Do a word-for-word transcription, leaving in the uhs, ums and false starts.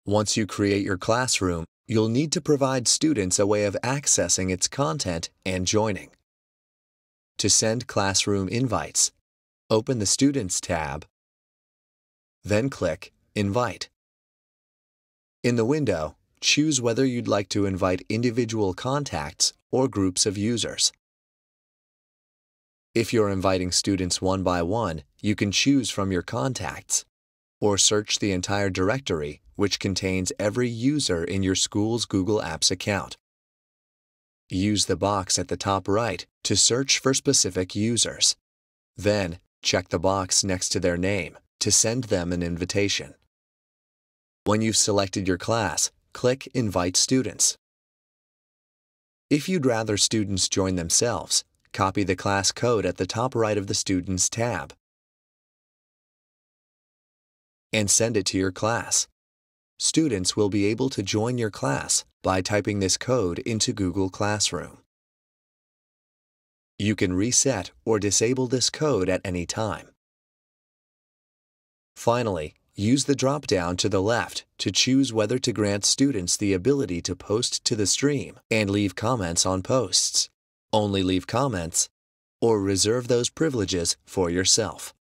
Once you create your classroom, you'll need to provide students a way of accessing its content and joining. To send classroom invites, open the Students tab, then click Invite. In the window, choose whether you'd like to invite individual contacts or groups of users. If you're inviting students one by one, you can choose from your contacts, or search the entire directory, which contains every user in your school's Google Apps account. Use the box at the top right to search for specific users. Then, check the box next to their name to send them an invitation. When you've selected your class, click Invite Students. If you'd rather students join themselves, copy the class code at the top right of the Students tab and send it to your class. Students will be able to join your class by typing this code into Google Classroom. You can reset or disable this code at any time. Finally, use the drop-down to the left to choose whether to grant students the ability to post to the stream and leave comments on posts, only leave comments, or reserve those privileges for yourself.